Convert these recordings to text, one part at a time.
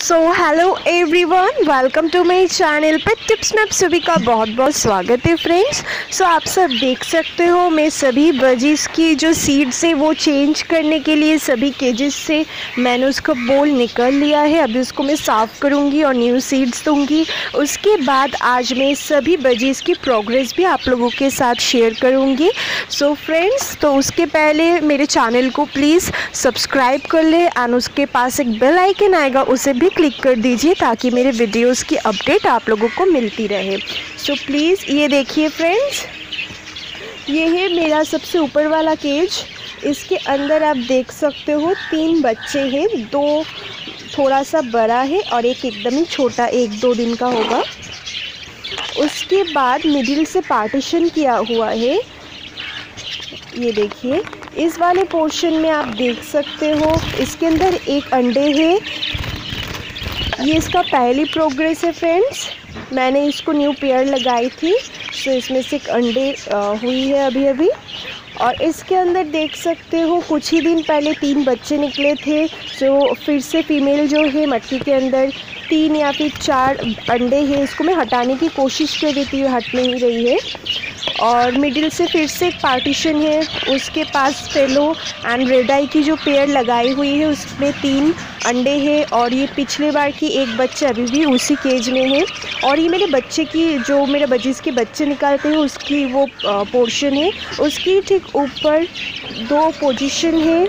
So hello everyone, welcome to my channel पे tips में आप सभी का बहुत बहुत स्वागत है फ्रेंड्स। सो आप सब देख सकते हो मैं सभी बजीज की जो सीड्स है वो चेंज करने के लिए सभी केजेस से मैंने उसका बोल निकल लिया है। अभी उसको मैं साफ़ करूँगी और न्यू सीड्स दूँगी। उसके बाद आज मैं सभी बजीज की प्रोग्रेस भी आप लोगों के साथ शेयर करूँगी। सो फ्रेंड्स, तो उसके पहले मेरे चैनल को प्लीज़ सब्सक्राइब कर ले एंड उसके पास एक बेल आइकन आएगा, उसे भी क्लिक कर दीजिए ताकि मेरे वीडियोस की अपडेट आप लोगों को मिलती रहे। सो प्लीज़ ये देखिए फ्रेंड्स, ये है मेरा सबसे ऊपर वाला केज। इसके अंदर आप देख सकते हो 3 बच्चे हैं, 2 थोड़ा सा बड़ा है और एक एकदम ही छोटा, 1-2 दिन का होगा। उसके बाद मिडिल से पार्टीशन किया हुआ है। ये देखिए इस वाले पोर्शन में आप देख सकते हो इसके अंदर एक अंडे है। ये इसका पहली प्रोग्रेस है फ्रेंड्स। मैंने इसको न्यू पेयर लगाई थी, तो इसमें से एक अंडे हुई है अभी। और इसके अंदर देख सकते हो कुछ ही दिन पहले 3 बच्चे निकले थे। जो फिर से फीमेल जो है मटकी के अंदर 3 या फिर 4 अंडे हैं। इसको मैं हटाने की कोशिश कर रही थी, हट नहीं रही है। और मिडिल से फिर से एक पार्टीशन है, उसके पास फेलो एंड रेड आई की जो पेयर लगाई हुई है उसमें 3 अंडे हैं। और ये पिछले बार की एक बच्चा अभी भी उसी केज में है। और ये मेरे बच्चे की जो मेरे बजीज के बच्चे निकालते हैं उसकी वो पोर्शन है। उसकी ठीक ऊपर 2 पोजीशन है।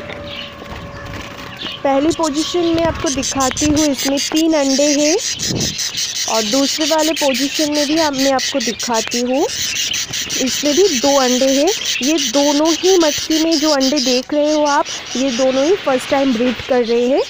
पहली पोजीशन में आपको दिखाती हूँ, इसमें 3 अंडे हैं। और दूसरे वाले पोजीशन में भी मैं आपको दिखाती हूँ, इसमें भी 2 अंडे हैं। ये दोनों ही मटकी में जो अंडे देख रहे हो आप, ये दोनों ही फर्स्ट टाइम ब्रीड कर रहे हैं।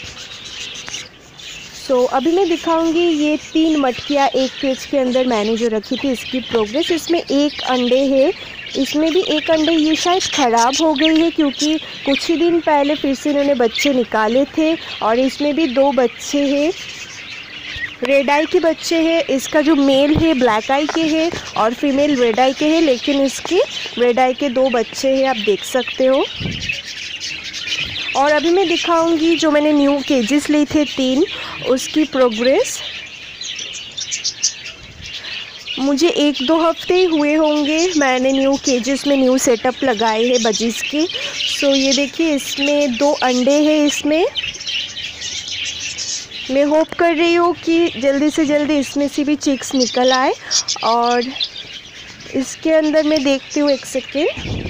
सो अभी मैं दिखाऊंगी ये 3 मटकियाँ एक केज के अंदर मैंने जो रखी थी इसकी प्रोग्रेस। इसमें 1 अंडे है, इसमें भी 1 अंडे। ये शायद ख़राब हो गई है क्योंकि कुछ ही दिन पहले फिर से इन्होंने बच्चे निकाले थे। और इसमें भी 2 बच्चे हैं, रेड आई के बच्चे हैं। इसका जो मेल है ब्लैक आई के हैं और फीमेल रेड आई के हैं, लेकिन इसके रेड आई के 2 बच्चे हैं, आप देख सकते हो। और अभी मैं दिखाऊंगी जो मैंने न्यू केजेस लिए थे 3, उसकी प्रोग्रेस। मुझे 1-2 हफ्ते हुए होंगे मैंने न्यू केजेस में न्यू सेटअप लगाए हैं बजीज की। सो ये देखिए इसमें 2 अंडे हैं। इसमें मैं होप कर रही हूँ कि जल्दी से जल्दी इसमें से भी चिक्स निकल आए। और इसके अंदर मैं देखती हूँ, 1 सेकेंड,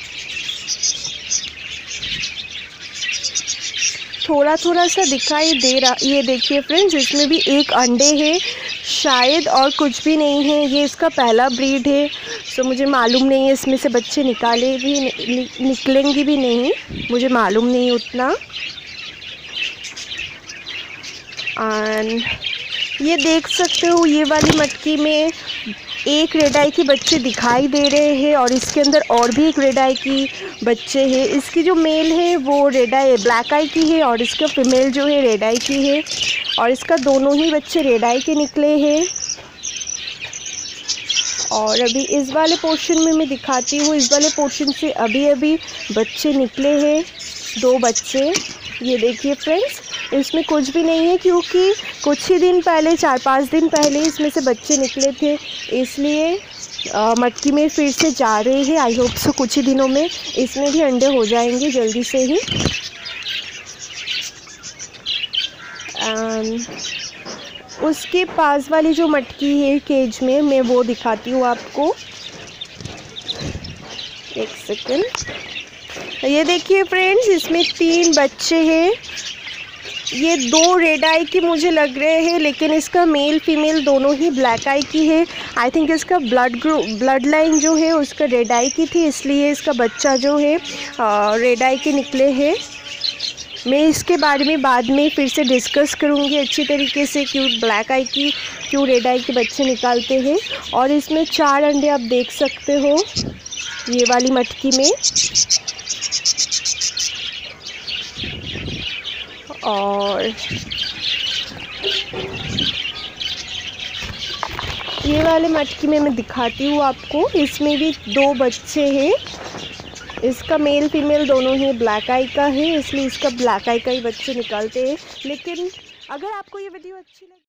थोड़ा सा दिखाई दे रहा। ये देखिए फ्रेंड्स, इसमें भी 1 अंडे है शायद, और कुछ भी नहीं है। ये इसका पहला ब्रीड है। सो मुझे मालूम नहीं है इसमें से बच्चे निकलेंगे भी नहीं, मुझे मालूम नहीं उतना। एंड ये देख सकते हो ये वाली मटकी में 1 रेड आई के बच्चे दिखाई दे रहे हैं और इसके अंदर और भी 1 रेड आई की बच्चे हैं। इसकी जो मेल है वो रेड आई ब्लैक आई की है और इसका फीमेल जो है रेड आई की है। और इसका दोनों ही बच्चे रेड आई के निकले हैं। और अभी इस वाले पोर्शन में मैं दिखाती हूँ, इस वाले पोर्शन से अभी बच्चे निकले हैं, 2 बच्चे। ये देखिए फ्रेंड्स, इसमें कुछ भी नहीं है क्योंकि कुछ ही दिन पहले 4-5 दिन पहले इसमें से बच्चे निकले थे, इसलिए मटकी में फिर से जा रहे हैं। आई होप सो कुछ ही दिनों में इसमें भी अंडे हो जाएंगे जल्दी से ही। उसके पास वाली जो मटकी है केज में, मैं वो दिखाती हूँ आपको, 1 सेकेंड। ये देखिए फ्रेंड्स, इसमें 3 बच्चे हैं। ये 2 रेड आई की मुझे लग रहे हैं, लेकिन इसका मेल फीमेल दोनों ही ब्लैक आई की है। आई थिंक इसका ब्लड लाइन जो है उसका रेड आई की थी, इसलिए इसका बच्चा जो है रेड आई के निकले हैं। मैं इसके बारे में बाद में फिर से डिस्कस करूँगी अच्छी तरीके से, क्यों ब्लैक आई की क्यों रेड आई के बच्चे निकालते हैं। और इसमें 4 अंडे आप देख सकते हो ये वाली मटकी में। और ये वाले मटकी में मैं दिखाती हूँ आपको, इसमें भी 2 बच्चे हैं। इसका मेल फीमेल दोनों ही ब्लैक आई का है, इसलिए इसका ब्लैक आई का ही बच्चे निकलते हैं। लेकिन अगर आपको ये वीडियो अच्छी लगी